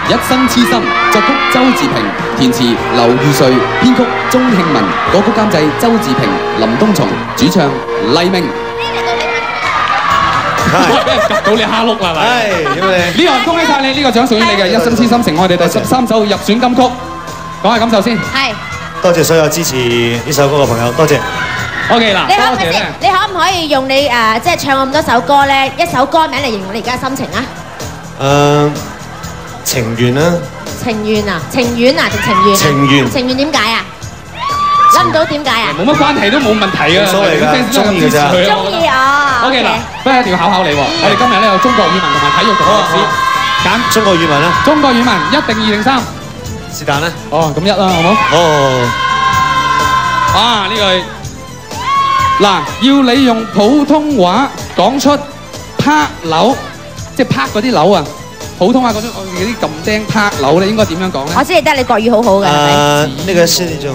一生痴心，作曲周志平，填詞劉裕瑞，編曲鐘慶文，歌曲監製周志平、林東松，主唱黎明。俾人及到你蝦碌啦，係咪？係點你？呢個恭喜晒你，呢個獎屬於你嘅《一生痴心》成我哋第13首入選金曲。講下感受先。係。多謝所有支持呢首歌嘅朋友，多謝。OK 嗱， 你可唔可以用你即係唱咁多首歌咧，一首歌名嚟形容你而家嘅心情啊？ 情緣啦。 情緣啊？情緣啊定情緣？ 情緣。 情緣點解啊？諗唔到點解啊？ 冇乜關係都冇問題㗎， 冇所謂㗎，中意㗎咋。 中意啊 ！OK 嗱，不過一定要考考你喎。我哋今日咧有中國語文同埋體育同歷史，揀中國語文啦。中國語文一定2定3？ 是但啦。 哦，咁1啦，好冇？哦。啊，呢句嗱，要你用普通話講出拍樓，即係拍嗰啲樓啊。普通話講出我哋啲撳釘拍樓咧，應該點樣講咧？ 我知你得你國語好好嘅，係咪？ 那個是一種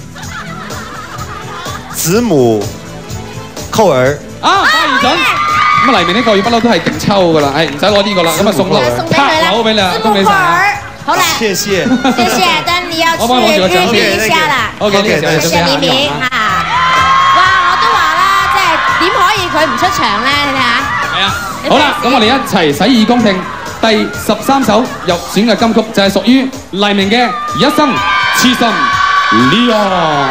子母扣兒。 啊，發現準！咁啊，黎明啲國語不嬲都係勁抽噶啦，係唔使攞呢個啦，咁啊送樓拍樓俾你啦，恭喜晒！ 好啦， 謝謝， 謝謝，但你要去約一下啦。 OK， 謝謝黎明嚇。哇，我都話啦，即係點可以佢唔出場咧？你睇下。 係啊。好啦，咁我哋一齊洗耳恭聽。第13首入選嘅金曲就係屬於黎明嘅《一生痴心》Leon。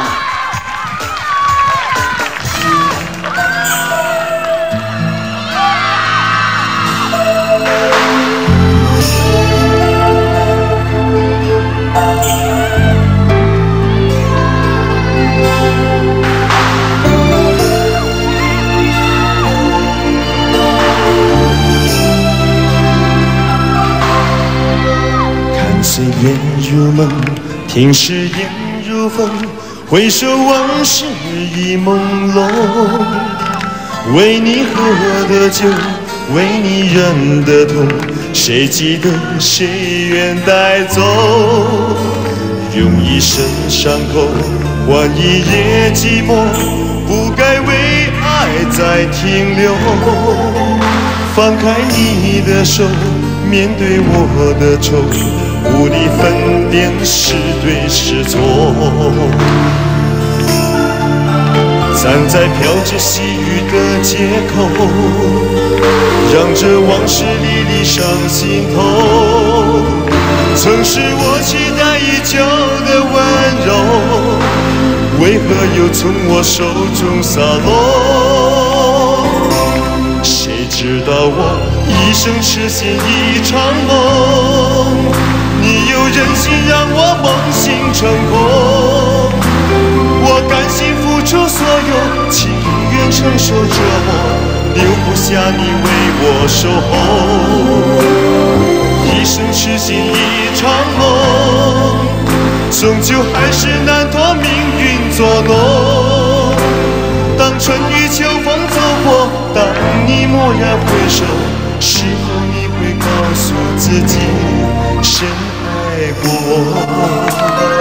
随烟入梦，听时烟如风，回首往事已朦胧。为你喝的酒，为你忍的痛，谁记得谁愿带走？用一生伤口换一夜寂寞，不该为爱再停留。放开你的手，面对我的愁，无力分辨是对是错。站在飘着细雨的街口，让这往事历历上心头。曾是我期待已久的温柔，为何又从我手中洒落？谁知道我一生痴心一场梦，你又忍心让我梦醒成空。我甘心付出所有，情愿承受折磨，留不下你为我守候。一生痴心一场梦，终究还是难脱命运作弄。当春雨秋风走过，当你蓦然回首，是否你会告诉自己深爱过我？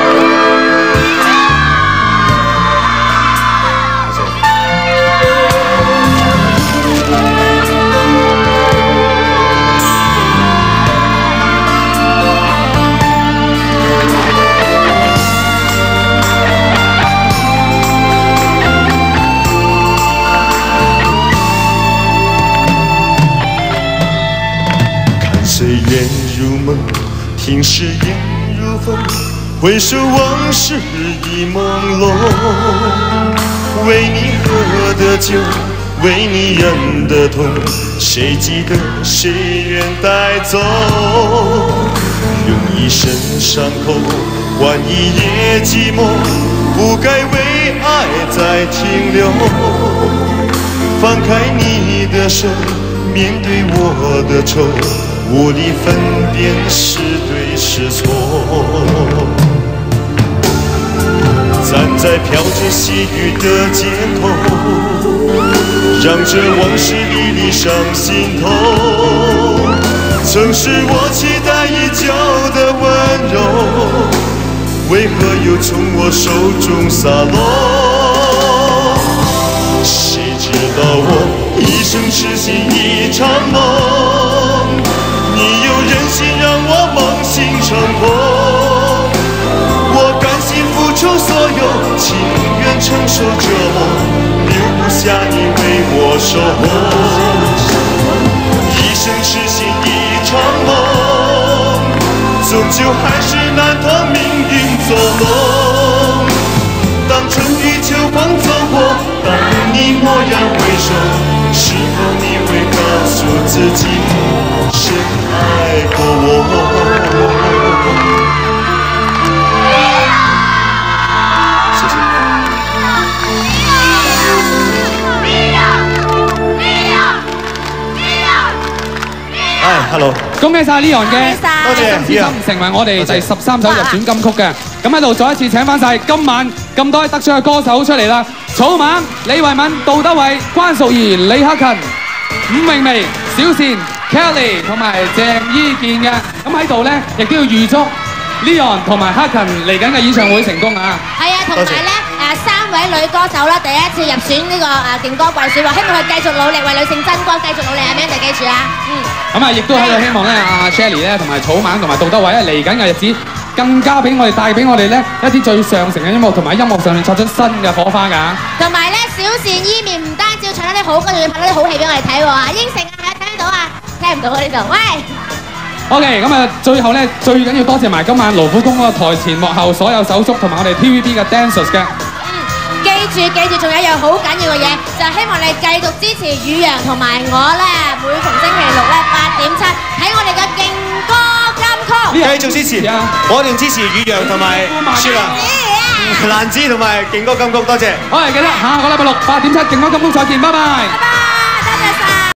随烟如梦，听时烟如风，回首往事已朦胧。为你喝的酒，为你忍的痛，谁记得谁愿带走？用一生伤口换一夜寂寞，不该为爱再停留。放开你的手，面对我的愁，无力分辨是对是错。站在飘着细雨的街头，让这往事历历上心头。曾是我期待已久的温柔，为何又从我手中洒落？谁知道我一生痴心一场梦，你又忍心让我梦成功。我甘心付出所有，情愿承受折磨，留不下你为我守候。一生痴心一场梦，终究还是难逃命运作弄。当春雨秋风走过，当你蓦然回首，是否你会告诉自己，深爱过我？谢谢。哎 ，Hello。 恭喜晒 Leon 嘅多謝 《心成為我哋第13首入選金曲嘅。咁喺度再一次請翻晒今晚咁多位得獎嘅歌手出嚟啦！草蜢、李慧敏、杜德偉、關淑怡、李克勤、伍詠薇、小倩、Kelly 同埋鄭伊健嘅。咁喺度咧，亦都要預祝 Leon 同埋克勤嚟緊嘅演唱會成功啊！ 係啊，同埋咧3位女歌手啦，第一次入選呢個勁歌季選，話希望佢繼續努力為女性爭光，繼續努力，Amanda記住啊！ 咁啊，亦都喺度希望咧，阿 Shelly 咧同埋草蜢同埋杜德偉咧嚟緊嘅日子，更加俾我哋帶俾我哋咧一啲最上乘嘅音樂，同埋喺音樂上面擦出新嘅火花㗎。 同埋咧，小倩伊面唔單止要唱得啲好歌，仲要拍得啲好戲俾我哋睇喎！應承啊，聽到啊？聽唔到啊呢度，喂！ OK， 咁啊，最後咧最緊要多謝埋今晚勞苦功嗰個台前幕後所有手足同埋我哋 TVB 嘅 dancers 嘅。 記住，仲有一樣好緊要嘅嘢，就係希望你繼續支持宇陽同埋我咧，每逢星期六咧8.7睇我哋嘅勁歌金曲。 繼續支持啊！我一定支持宇陽同埋雪蘭子同埋勁歌金曲，多謝。 好，記得下個禮拜六8.7勁歌金曲再見，拜拜。 拜拜。